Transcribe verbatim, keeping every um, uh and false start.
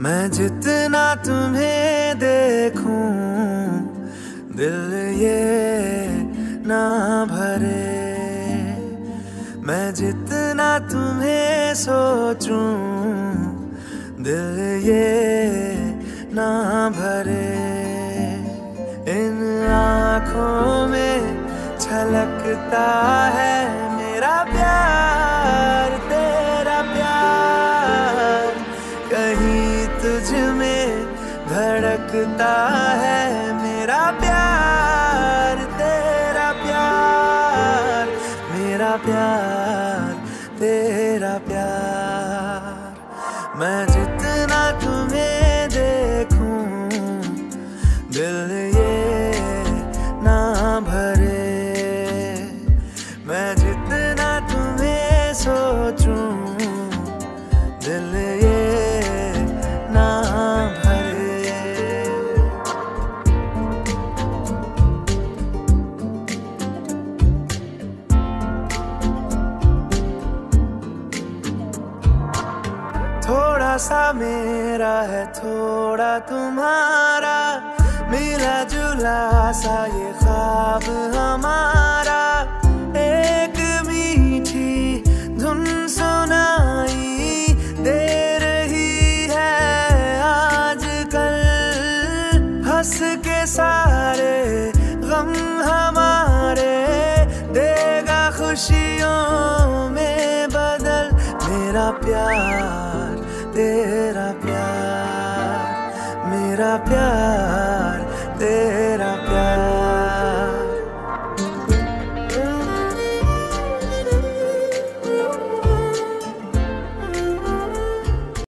मैं जितना तुम्हें देखूं दिल ये ना भरे, मैं जितना तुम्हें सोचूं दिल ये ना भरे। इन आँखों में छलकता है मेरा प्यार, तेरा प्यार कहीं तुझ में धड़कता है मेरा प्यार, तेरा प्यार मेरा प्यार तेरा प्यार। मैं जितना तुम्हें देखूं दिल ये ना भरे, मैं जितना तुम्हें सोचूं दिल ये ना भरे। थोड़ा सा मेरा है थोड़ा तुम्हारा, मिला जुला सा ये ख्वाब हमारा। एक मीठी धुन सुनाई दे रही है आजकल, हंस के सारे गम हमारे देगा खुशियों में बदल। मेरा प्यार तेरा प्यार मेरा प्यार